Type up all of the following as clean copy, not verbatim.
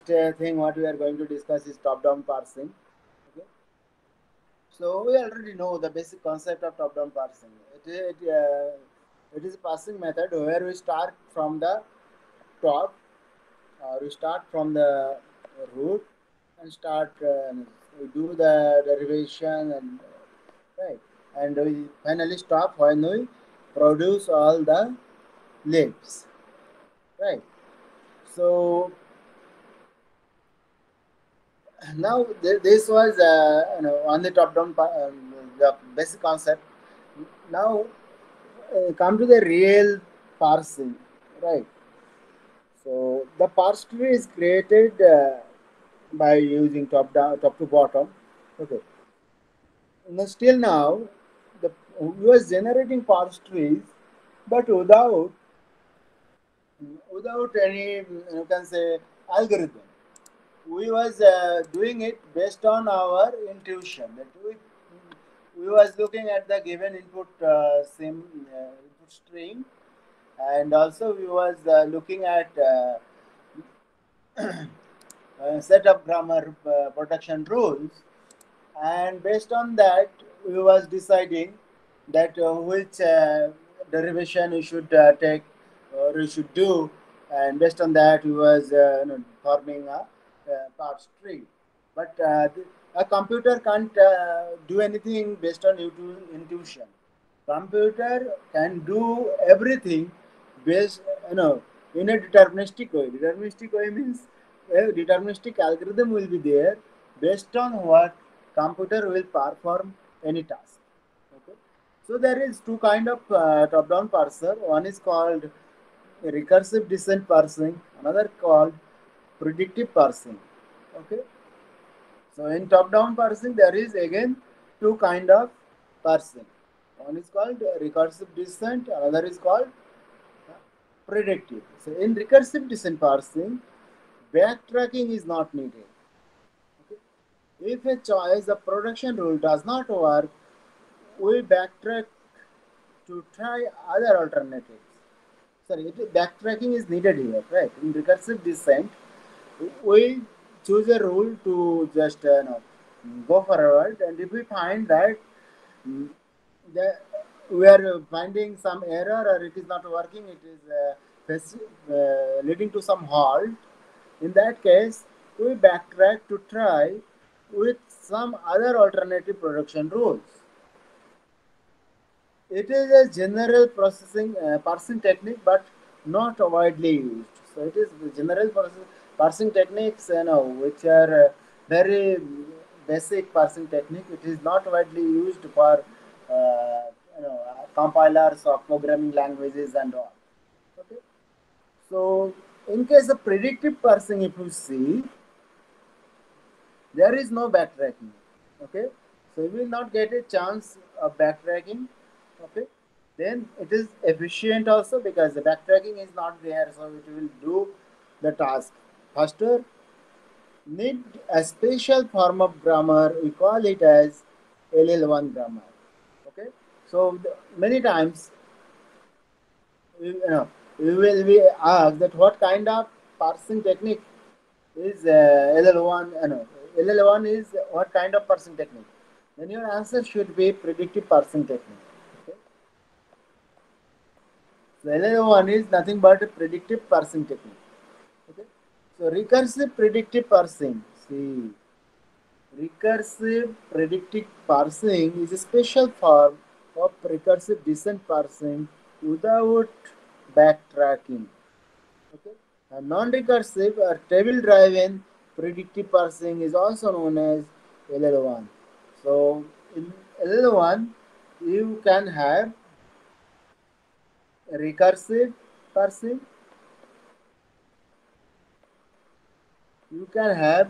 thing what we are going to discuss is top-down parsing. Okay. So we already know the basic concept of top-down parsing. It is a parsing method where we start from the top, or we start from the root and start we do the derivation and right, and we finally stop when we produce all the leaves, right. So now this was on the top down the basic concept. Now come to the real parsing, right. So the parse tree is created by using top down, top to bottom. Okay. Now still now, the we was generating parse trees, but without any you can say algorithm. We was doing it based on our intuition. That we was looking at the given input same input stream, and also we was looking at set of grammar protection rules, and based on that we was deciding that which derivation we should take or we should do, and based on that we was forming a parts tree. But a computer can't do anything based on intuition. Computer can do everything based, in a deterministic way. Deterministic way means a deterministic algorithm will be there based on what computer will perform any task. Okay. So there is two kind of top-down parser. One is called recursive descent parsing. Another called predictive parsing. Okay. So in top-down parsing, there is again two kind of parsing. One is called recursive descent. Another is called predictive. So in recursive descent parsing, backtracking is not needed. Okay. If a choice, the production rule does not work, we backtrack to try other alternatives. Sorry, backtracking is needed here, right? In recursive descent, we choose a rule to just go forward, and if we find that mm, the, we are finding some error or it is not working, it is leading to some halt. In that case, we backtrack to try with some other alternative production rules. It is a general processing parsing technique, but not widely used. So it is the general parsing techniques, which are very basic parsing technique. It is not widely used for compilers or programming languages and all. Okay. So in case of predictive parsing, if you see, there is no backtracking. Okay. So you will not get a chance of backtracking. Okay. Then it is efficient also because the backtracking is not there, so it will do the task faster. Need a special form of grammar, we call it as LL1 grammar. Okay. So many times we will be asked that what kind of parsing technique is LL1, LL1 is what kind of parsing technique? Then your answer should be predictive parsing technique. Okay. So LL1 is nothing but a predictive parsing technique. Okay. So recursive predictive parsing. See, recursive predictive parsing is a special form of recursive descent parsing without backtracking. Okay. A non-recursive or table-driven predictive parsing is also known as LL1. So in LL1, you can have recursive parsing, you can have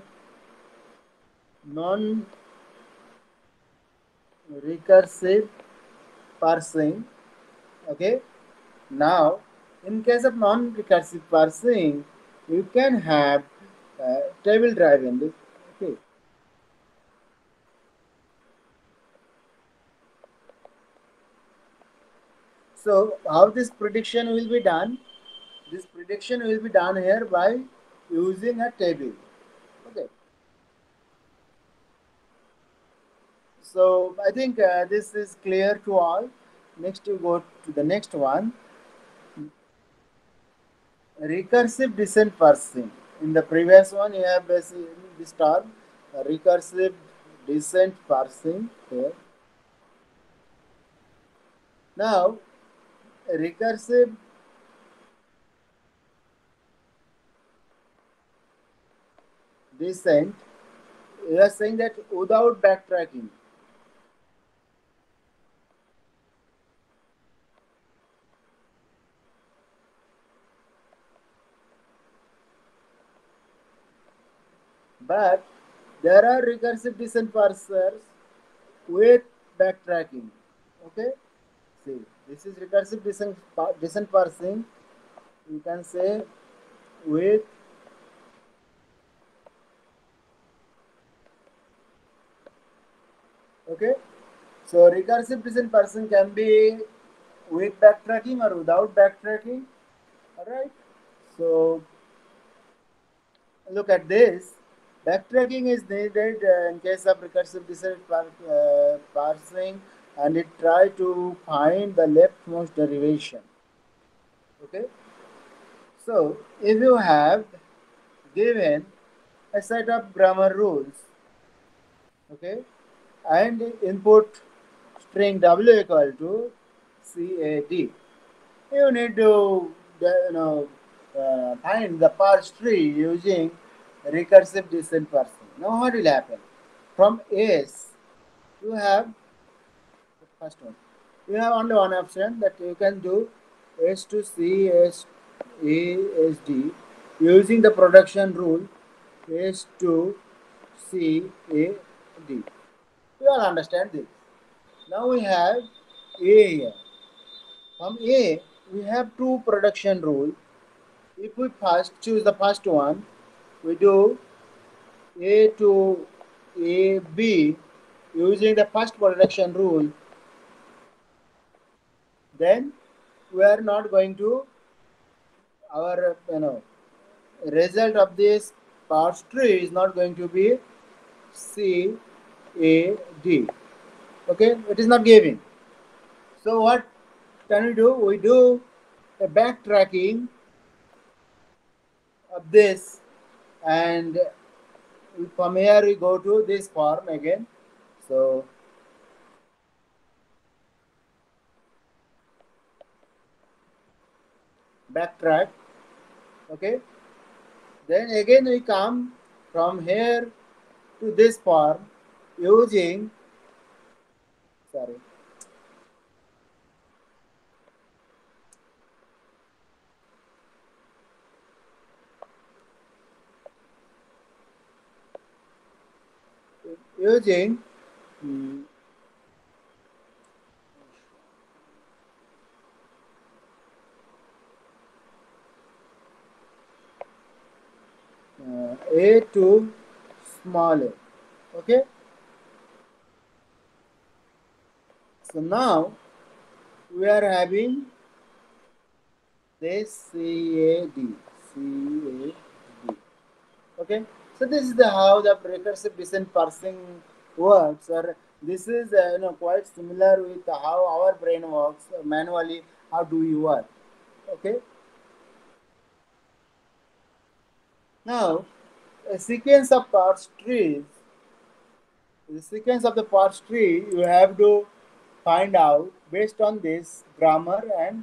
non-recursive parsing. Okay. Now, in case of non-recursive parsing, you can have table-driven. Okay. So how this prediction will be done? This prediction will be done here by using a table. So I think this is clear to all. Next, you go to the next one. Recursive descent parsing. In the previous one, you have basically this term, recursive descent parsing here. Now, recursive descent, you are saying that without backtracking. But there are recursive descent parsers with backtracking. Okay, see, this is recursive descent parsing. You can say with okay. So recursive descent parsing can be with backtracking or without backtracking. All right. So look at this. Backtracking is needed in case of recursive descent parsing, and it try to find the leftmost derivation. Okay. So if you have given a set of grammar rules, okay, and input string w equal to CAD, you need to find the parse tree using recursive descent parsing. Now what will happen? From S, you have the first one. You have only one option that you can do S to C, S A, S D using the production rule S to C, A, D. You all understand this. Now we have A here. From A, we have two production rules. If we first choose the first one, we do A to A B using the first production rule, then we are not going to our result of this parse tree is not going to be C A D. Okay, it is not giving. So what can we do? We do a backtracking of this, and from here we go to this form again. So backtrack. Okay, then again we come from here to this form using sorry using a to small a. Okay, so now we are having this CAD. CAD. Okay, so this is the how the recursive descent parsing works, or this is quite similar with how our brain works manually. How do we work? Okay, now a sequence of parse trees. The sequence of the parse tree you have to find out based on this grammar and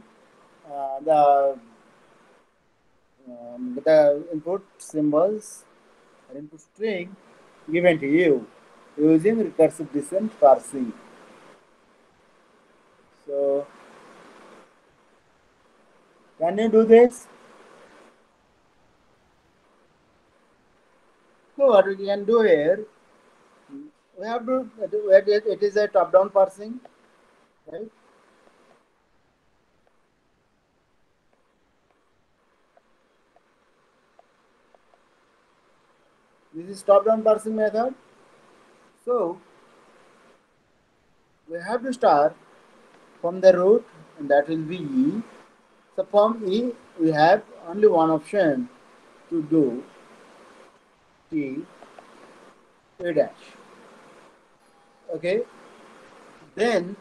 the input symbols or input string given to you using recursive descent parsing. So can you do this? So what we can do here, we have to it is a top-down parsing, right? This is top-down parsing method. So we have to start from the root, and that will be E. So from E, we have only one option to do T A dash. Okay, then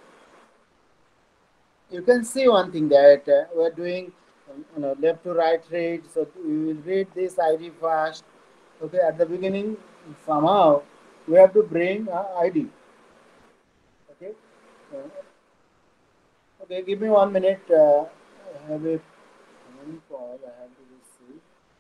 you can see one thing that we're doing left to right read. So we will read this ID first. Okay, at the beginning somehow we have to bring ID. Okay, uh, okay, give me 1 minute. I have a phone call. I have to receive.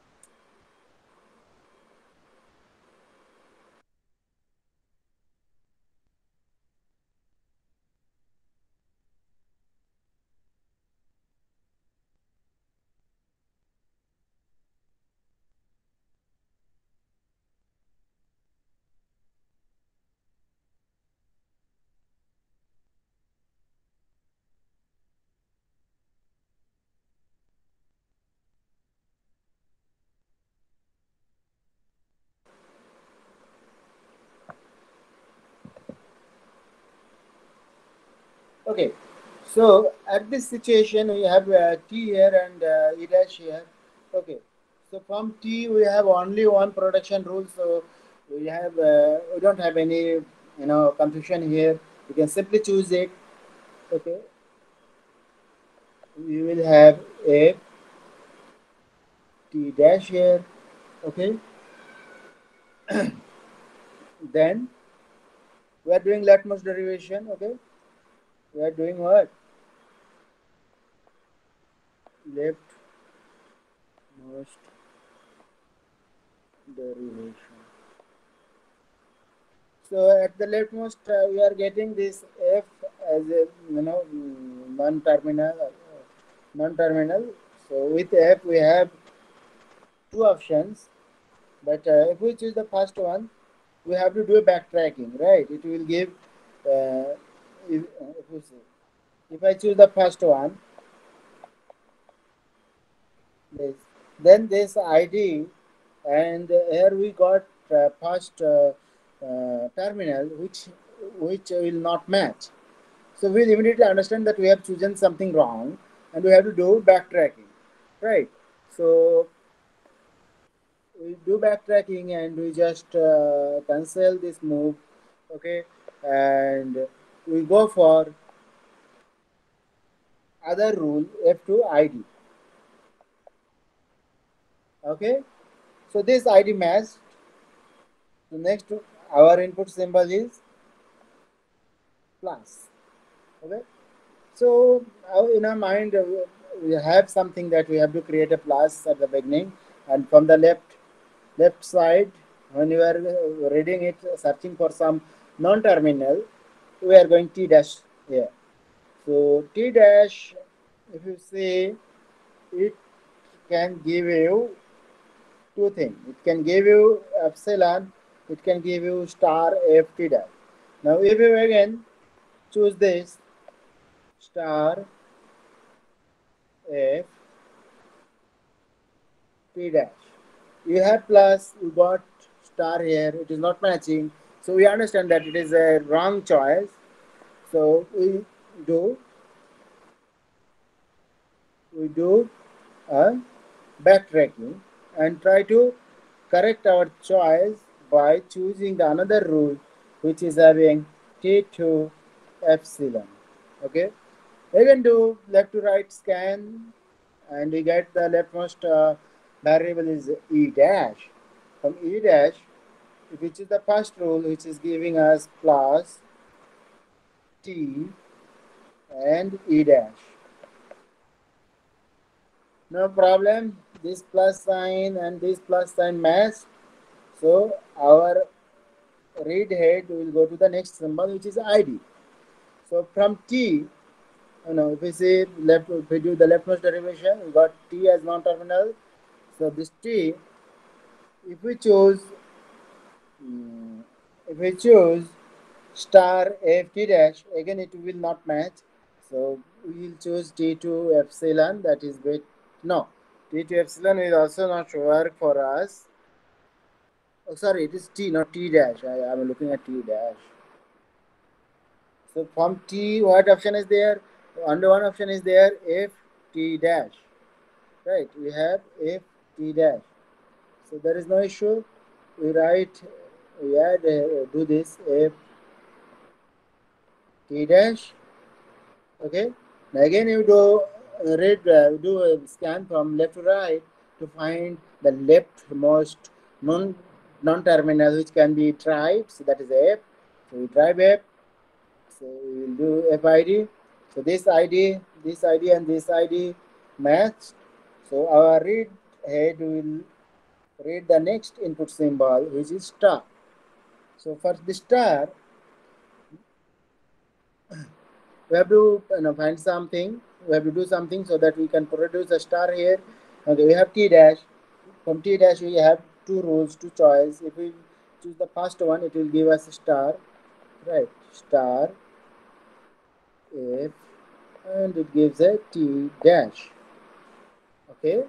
Okay, so at this situation we have T here and E dash here. Okay, so from T we have only one production rule, so we don't have any confusion here. We can simply choose it. Okay, we will have a T dash here. Okay, then we are doing leftmost derivation. Okay, we are doing what? Leftmost derivation. So at the leftmost, we are getting this F as a non-terminal, non-terminal. So with F we have two options, but if we choose the first one, we have to do a backtracking, right? It will give. If we see, if I choose the first one, this, then this ID, and here we got first terminal, which will not match. So we'll immediately understand that we have chosen something wrong and we have to do backtracking, right? So we do backtracking and we just cancel this move, okay? And we go for other rule F2 ID, okay? So this ID matched. The next our input symbol is plus, okay? So in our mind, we have something that we have to create a plus at the beginning, and from the left side, when you are reading it, searching for some non-terminal, we are going T dash here. So T dash, if you see, it can give you two things. It can give you epsilon. It can give you star F T dash. Now, if you again choose this star F T dash. You have plus, you got star here, it is not matching. So we understand that it is a wrong choice. So do we do a backtracking and try to correct our choice by choosing the another rule which is having T2 epsilon. Okay, we can do left to right scan and we get the leftmost variable is E dash. From E dash, which is the first rule, which is giving us plus T and E dash. No problem. This plus sign and this plus sign match. So our read head will go to the next symbol, which is ID. So from T, if we say left, if we do the leftmost derivation, we got T as non-terminal. So this T, if we choose, mm, if we choose star ft dash, again it will not match. So we will choose T2 epsilon, that is bit, no, T2 epsilon will also not work for us. Oh, sorry, it is T, not T dash. I am looking at T dash. So from T, what option is there? Under one option is there, F T dash. Right, we have F T dash. So there is no issue. We write, we add, do this F T dash. Okay. Now again you do do a scan from left to right to find the leftmost non-terminal which can be tried. So that is F. So we try F. So we will do FID. So this ID and this ID match. So our read head will read the next input symbol which is star. So for the star, we have to find something. We have to do something so that we can produce a star here. Okay, we have T dash. From T dash we have two rules, two choice. If we choose the first one, it will give us a star, right? Star F, and it gives a T dash. Okay.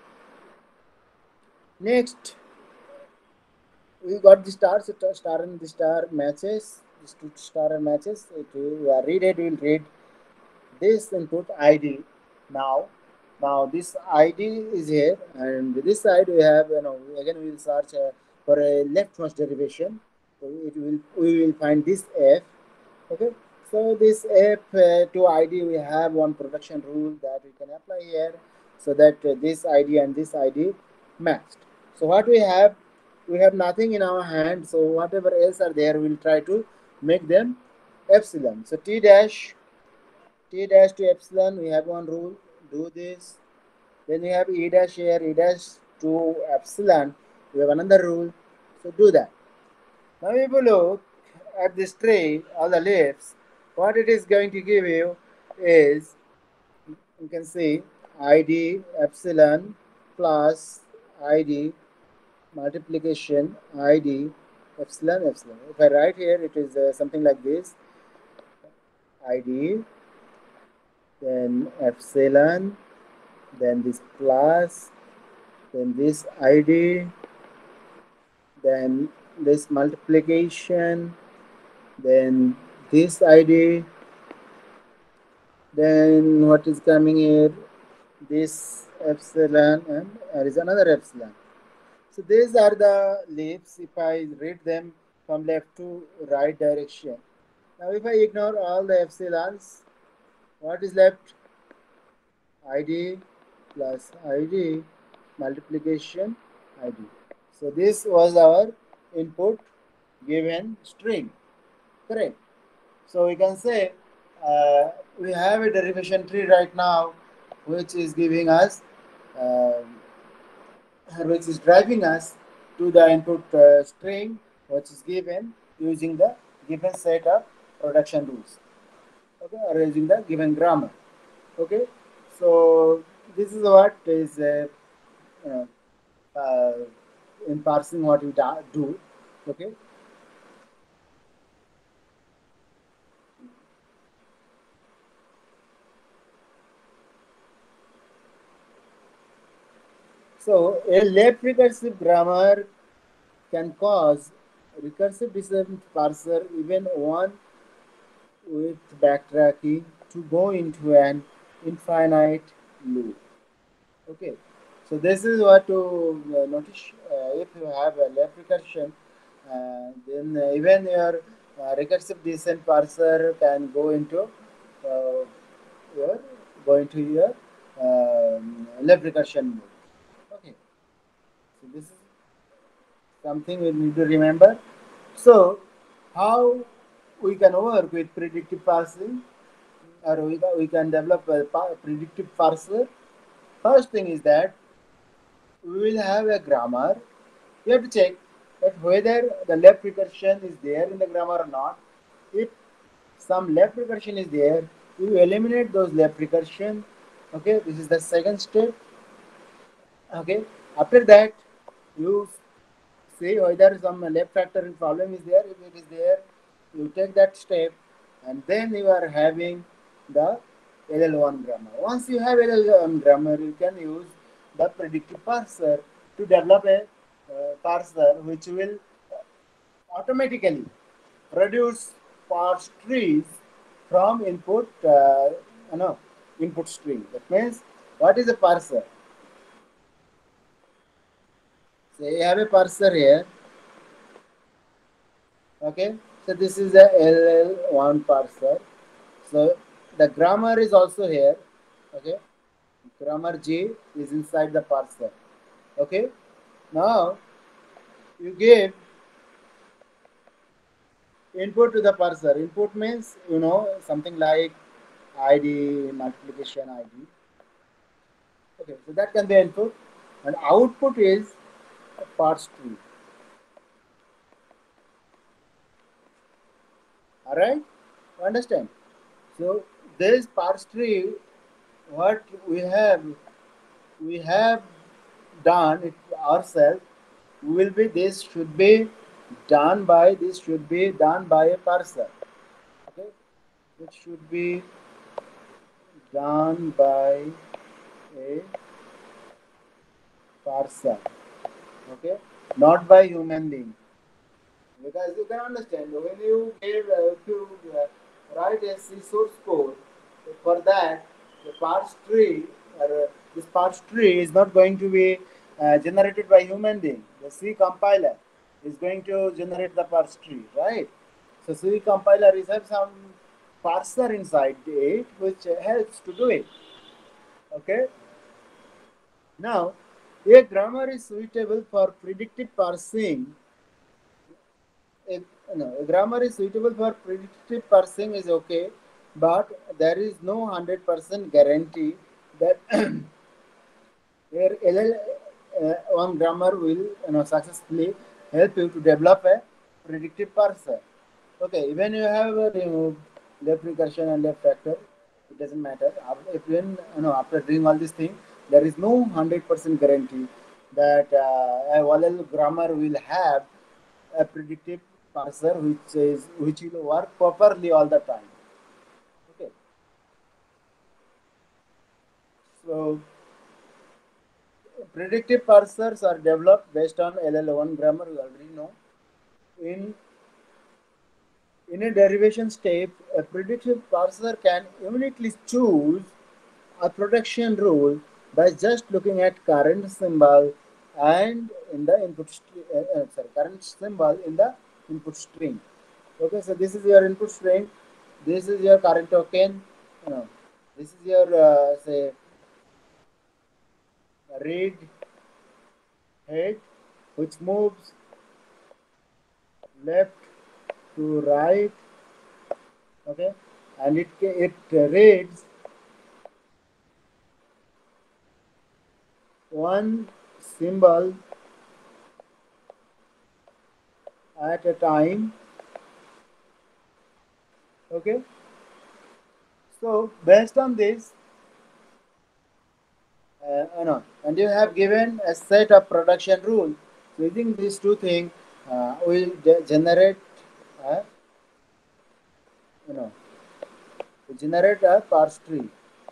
Next, we got the stars. Star and the star matches. This two star matches. It will read it. Will read this input ID. Now this ID is here, and this side we have, again we will search for a leftmost derivation. So it will we will find this F. Okay. So this F to ID, we have one production rule that we can apply here, so that this ID and this ID matched. So what we have nothing in our hand. So whatever else are there, we'll try to make them epsilon. So T dash to epsilon, we have one rule, do this. Then we have E dash here, E dash to epsilon, we have another rule, so do that. Now if you look at this tree, all the leaves, what it is going to give you is, you can see ID epsilon plus ID multiplication ID epsilon epsilon. If I write here, it is something like this, ID, then epsilon, then this plus, then this ID, then this multiplication, then this ID, then what is coming here, this epsilon, and there is another epsilon. So these are the leaves if I read them from left to right direction. Now if I ignore all the epsilons, what is left? ID plus ID multiplication ID. So this was our input given string, correct? So we can say we have a derivation tree right now, which is giving us, uh, which is driving us to the input string, which is given using the given set of production rules, okay, or using the given grammar, okay. So this is what is uh, uh, in parsing what we do, okay. So a left recursive grammar can cause recursive descent parser, even one with backtracking, to go into an infinite loop. Okay, so this is what to notice. If you have a left recursion, then even your recursive descent parser can your go into your left recursion mode. Okay, so this is something we need to remember. So, how we can work with predictive parsing, or we can develop a predictive parser? First thing is that we will have a grammar. We have to check that whether the left recursion is there in the grammar or not. If some left recursion is there, we will eliminate those left recursion. Okay, this is the second step. Okay, after that, you see whether some left factor problem is there. If it is there, you take that step, and then you are having the LL1 grammar. Once you have LL1 grammar, you can use the predictive parser to develop a parser which will automatically produce parse trees from input string. That means, what is a parser? So you have a parser here, okay. So this is a LL1 parser. So the grammar is also here. Okay, grammar G is inside the parser. Okay, now you give input to the parser. Input means something like ID, multiplication ID. Okay, so that can be input, and output is a parse tree. All right, you understand? So this parse tree, what we have done it ourselves. Will be this should be done by a parser. Okay, it should be done by a parser. Okay, not by human being. Because you can understand when you give if you write a C source code for that, the parse tree or this parse tree is not going to be generated by human being. The C compiler is going to generate the parse tree, right? So C compiler is have some parser inside it which helps to do it. Okay. Now, a grammar is suitable for predictive parsing. a, a grammar is suitable for predictive parsing is okay, but there is no 100% guarantee that your LL1 grammar will successfully help you to develop a predictive parser. Okay, even you have removed left recursion and left factor, it doesn't matter. After doing all these things, there is no 100% guarantee that a LL grammar will have a predictive parser which will work properly all the time. Okay, so predictive parsers are developed based on LL1 grammar. You already know. In in a derivation step, a predictive parser can uniquely choose a protection rule by just looking at current symbol and in the current symbol in the input string. Okay, so this is your input string. This is your current token. You know, this is your say read head, which moves left to right. Okay, and it reads one symbol at a time. Okay, so based on this, and you have given a set of production rules. So using these two things, will generate, uh, you know, generate a parse tree.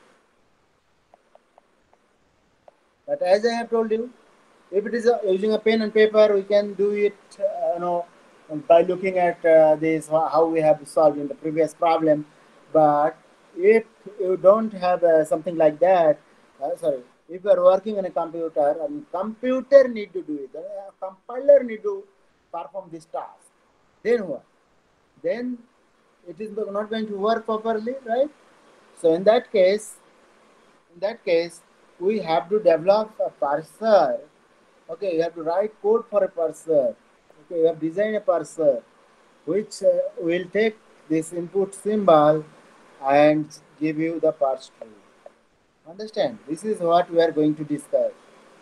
But as I have told you, if it is using a pen and paper, we can do it, by looking at this how we have solved in the previous problem. But if you don't have something like that, sorry, if you are working on a computer and computer need to do it, the compiler need to perform this task. Then what? Then it is not going to work properly, right? So in that case, we have to develop a parser. Okay, you have to write code for a parser. Okay, you have designed a parser which will take this input symbol and give you the parse tree. Understand? This is what we are going to discuss.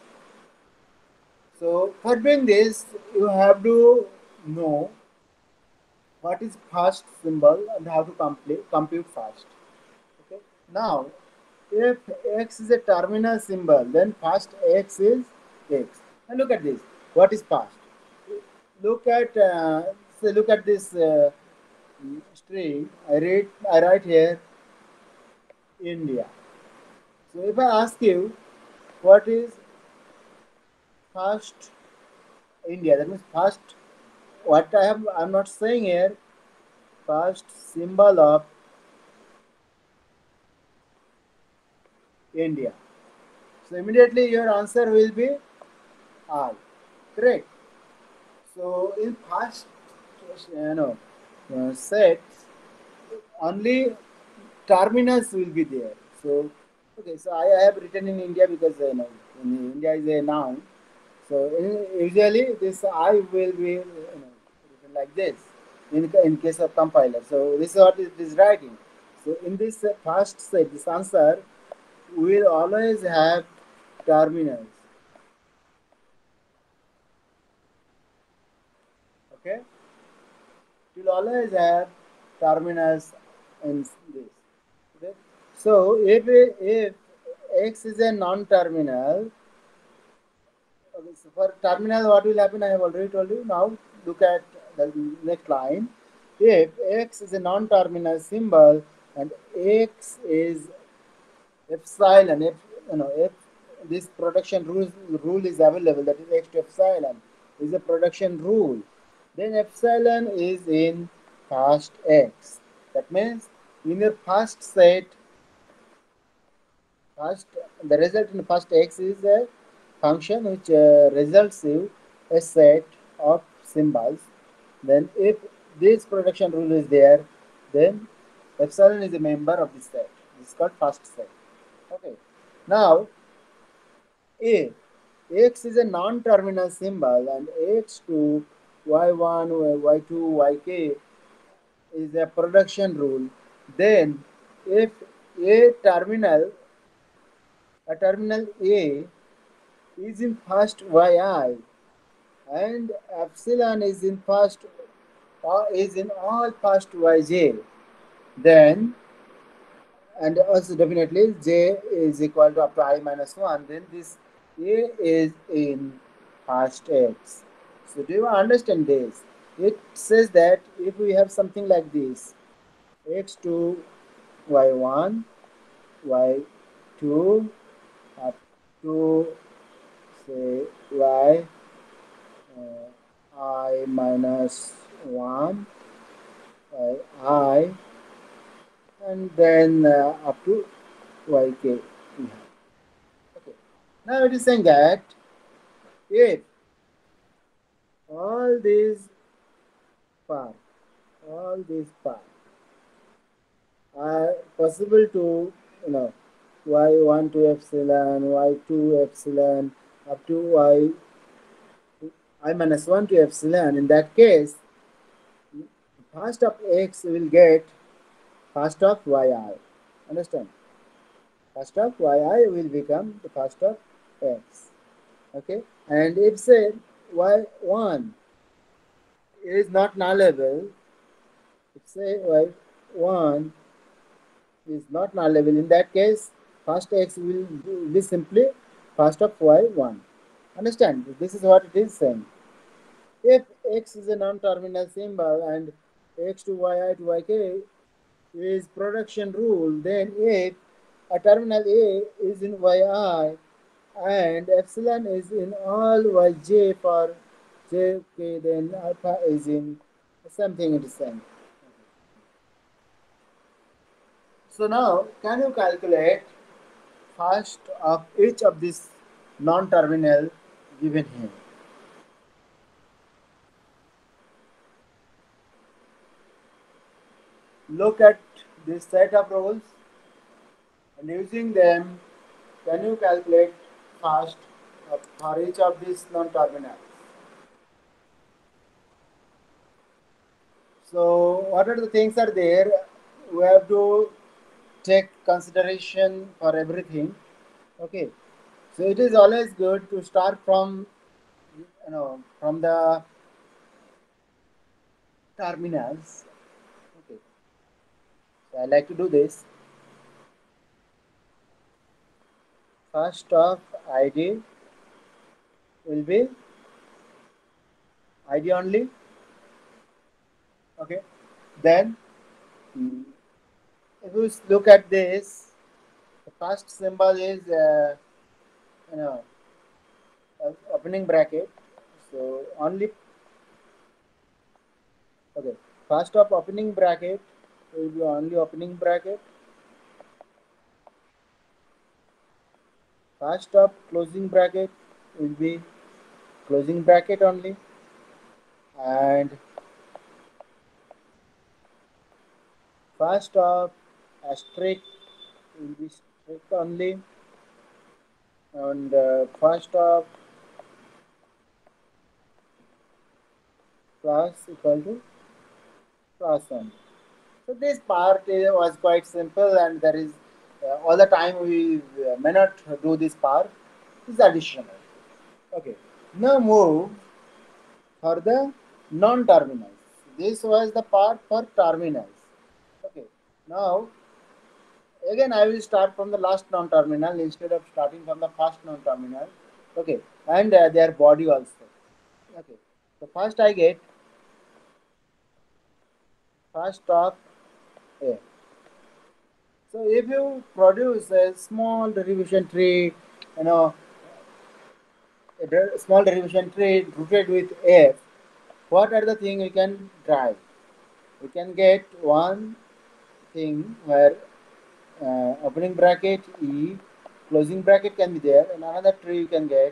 So for doing this, you have to know what is fast symbol and how to compute fast. Okay. Now, if x is a terminal symbol, then fast x is x. And look at this. What is fast? Look at look at this string. I write here India. So if I ask you what is fast India, that means fast. What I'm not saying here. First symbol of India. So immediately your answer will be I. Correct. So in past, you know, sets, only terminus will be there. So, okay, so I have written in India because in India is a noun. So usually this I will be written like this in case of compiler. So this is what it is writing. So in this first set, this answer will always have terminals. Okay, it will always have terminals in this. Okay, so if x is a non-terminal, okay, so for terminal, what will happen? I have already told you. Now look at the next line. If x is a non-terminal symbol and x is epsilon, if this production rule is available, that is x to epsilon is a production rule, then epsilon is in first x. That means in your first set, first, the result in first x is a function which results you a set of symbols. Then if this production rule is there, then epsilon is a member of this set. This is called first set. Okay. Now, if x is a non-terminal symbol and x2, y1, y2, yk is a production rule, then if a terminal, a terminal A is in first yi and epsilon is in first is in all first yj, then and also definitely j is equal to up to I minus 1, then this a is in first x. So do you understand this? It says that if we have something like this, x2, y1, y2 up to say y I minus 1 by I, and then up to yk we have. Okay. Now it is saying that if all these parts, all these parts are possible to, y1 to epsilon, y2 epsilon, up to y I minus 1 to epsilon, in that case, first of x will get first of yi. Understand? First of yi will become the first of x. Okay, and if say y1 is not nullable, if say y1 is not nullable, in that case, first x will be simply first of y1. Understand? This is what it is saying. If x is a non-terminal symbol and x to yi to yk is production rule, then if a terminal A is in yi and epsilon is in all yj for jk, then alpha is in something it is saying. So now, can you calculate first of each of these non-terminal given here? Look at this set of rules and using them, can you calculate first for each of these non-terminals? So what are the things are there? We have to take consideration for everything. Okay. So it is always good to start from from the terminals. Okay. So I like to do this. First of ID will be ID only. Okay. Then if you look at this, the first symbol is you know opening bracket. So only okay. First of opening bracket will be only opening bracket. First of closing bracket will be closing bracket only, and First of asterisk will be strict only, and first of plus equal to plus only. So this part was quite simple, and there is all the time we may not do this part. This is additional. Okay. Now move for the non-terminals. This was the part for terminals. Okay. Now again I will start from the last non-terminal instead of starting from the first non-terminal. Okay. And their body also. Okay. So first I get first of A. So if you produce a small derivation tree, you know, small derivation tree rooted with F, what are the things we can drive? We can get one thing where opening bracket E, closing bracket can be there, and another tree you can get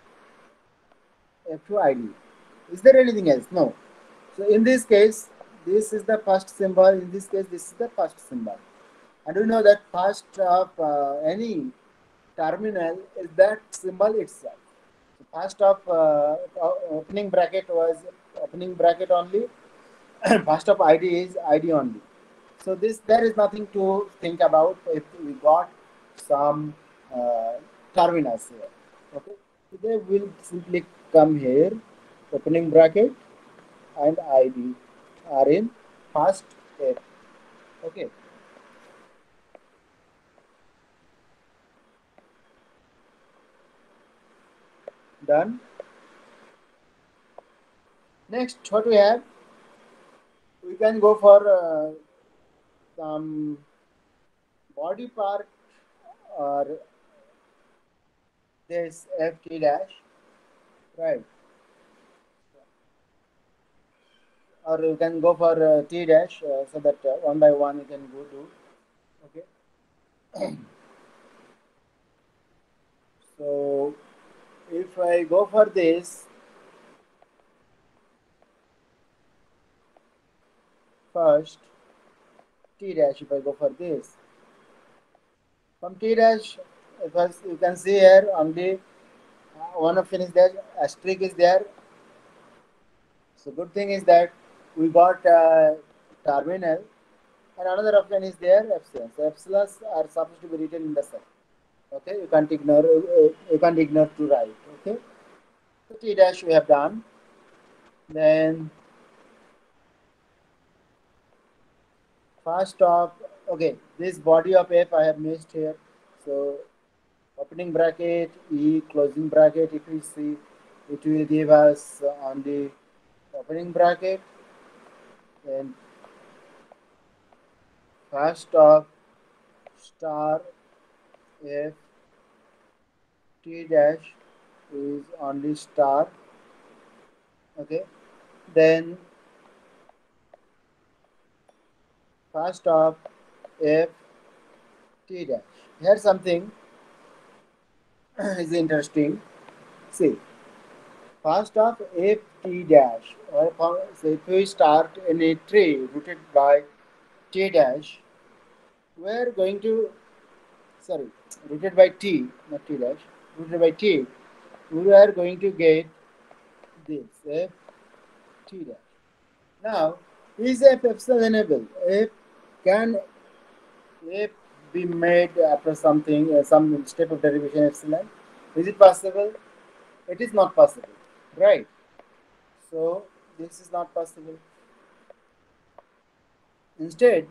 F2 ID. Is there anything else? No. So in this case, this is the first symbol. In this case, this is the first symbol. And we know that first of any terminal is that symbol itself. So first of opening bracket was opening bracket only. First of ID is ID only. So this there is nothing to think about if we got some terminals here. Okay, so they will simply come here, opening bracket and ID are in first step. Okay, done. Next, what we have, we can go for some body part or this ft dash, right? Or you can go for t dash so that one by one you can go to. Okay, so if I go for this first t dash, if I go for this from t dash, because you can see here only one option is there, asterisk is there. So good thing is that we got terminal, and another option is there epsilon. So epsilons are supposed to be written in the cell. Okay, you can't ignore to write. Okay, so t dash we have done. Then first of, okay, this body of f I have missed here. So opening bracket e, closing bracket, if we see, it will give us on the opening bracket, then first of star f t dash is only star. Okay, then first of f t dash. Here something is interesting. See, first of f t dash, or so if we start in a tree rooted by t dash, we're going to, sorry, rooted by t, not t dash, rooted by t, we are going to get this f t dash. Now, is f epsilonable? F can f be made after something, some step of derivation epsilon? Is it possible? It is not possible, right? So this is not possible. Instead,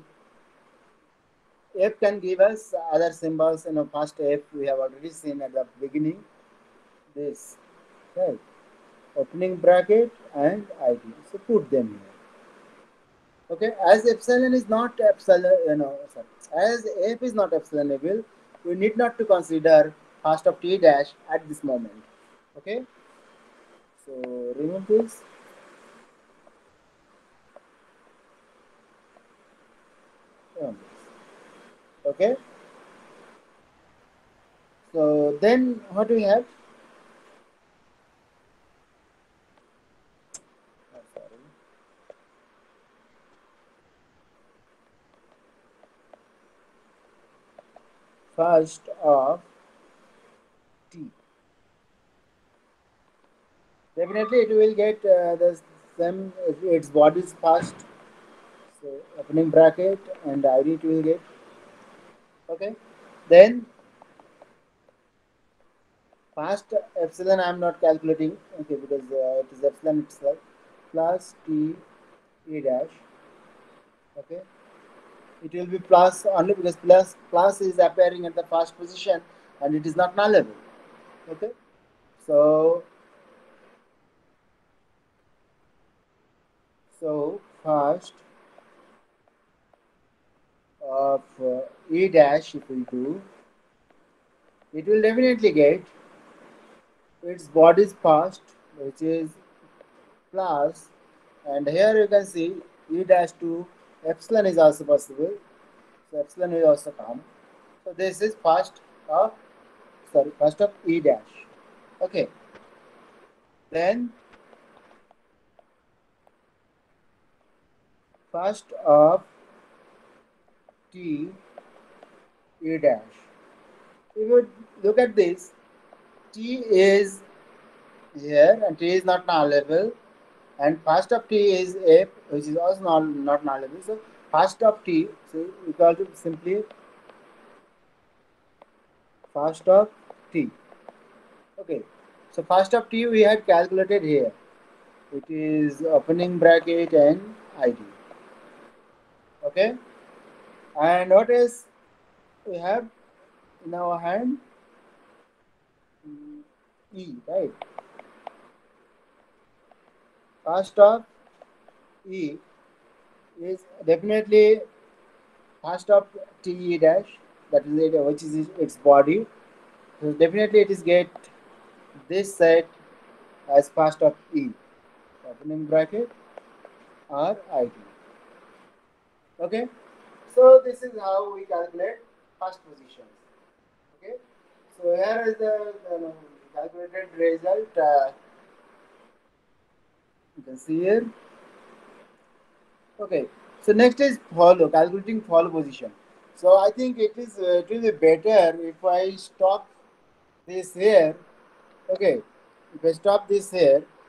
f can give us other symbols. You know, first f we have already seen at the beginning. This, right? Opening bracket and ID. So put them here. Okay, as epsilon is not epsilon, sorry, as f is not epsilonable, we need not to consider first of t dash at this moment. Okay, so remove this. Remove this. Okay, so then what do we have? Oh, sorry. first of t. Definitely it will get the same, its body is first. So opening bracket and id it will get. Okay. Then first epsilon I am not calculating. Okay, because it is epsilon itself plus t a dash. Okay. It will be plus only because plus is appearing at the first position and it is not nullable. Okay. So first of e dash if we do, it will definitely get its body's past, which is plus, and here you can see e dash to epsilon is also possible. So epsilon will also come. So this is of first of e dash. Okay. Then first of t e dash. If you look at this, t is here and t is not nullable, and first of t is f, which is also not nullable. So first of t, so equal to simply first of t. Okay, so first of t we had calculated here. It is opening bracket and id. Okay, and what is we have in our hand? E, right? First of e is definitely first of t e dash, that is it, which is its body. So definitely it is get this set as first of e, opening bracket or id. Okay, so this is how we calculate first positions. Okay, so here is the calculated result. You can see here. Okay, so next is follow, calculating follow position. So I think it will be better if I stop this here. Okay, if I stop this here,